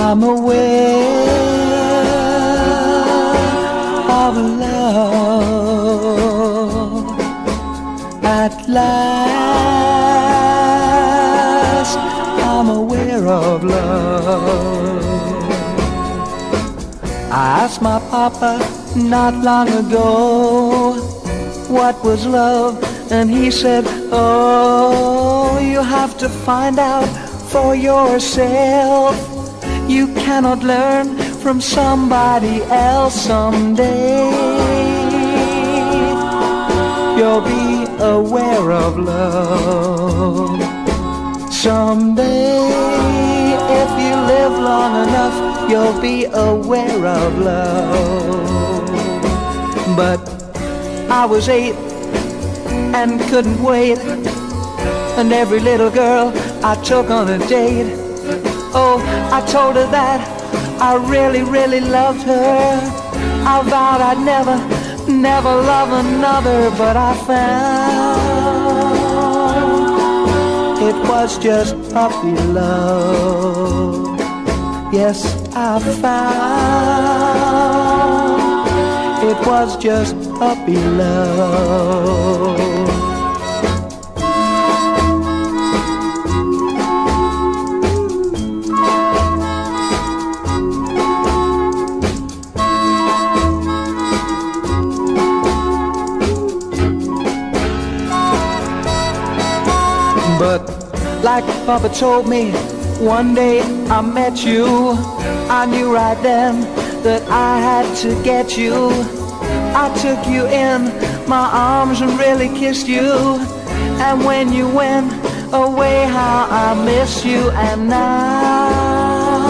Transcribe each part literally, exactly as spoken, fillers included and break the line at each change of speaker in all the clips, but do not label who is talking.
I'm aware of love at last. I'm aware of love. I asked my papa not long ago what was love, and he said, oh, you have to find out for yourself. You cannot learn from somebody else. Someday you'll be aware of love. Someday, if you live long enough, you'll be aware of love. But I was eight and couldn't wait, and every little girl I took on a date, oh, I told her that I really, really loved her. I vowed I'd never, never love another, but I found it was just puppy love. Yes, I found it was just puppy love. But like Papa told me, one day I met you. I knew right then that I had to get you. I took you in my arms and really kissed you. And when you went away, how I miss you. And now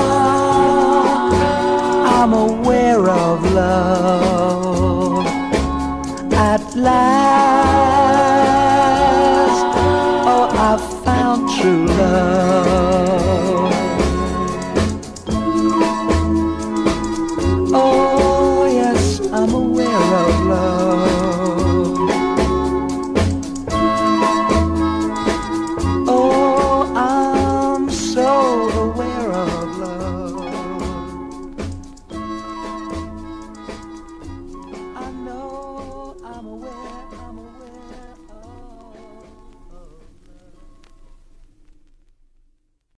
I'm aware of love at last.